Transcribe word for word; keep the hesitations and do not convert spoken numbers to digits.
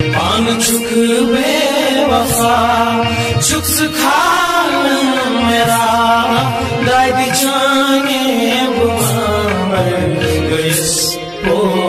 पान चुक बेवफा चुक्स खान मेरा दादी जाने बुआ मर गइस ओ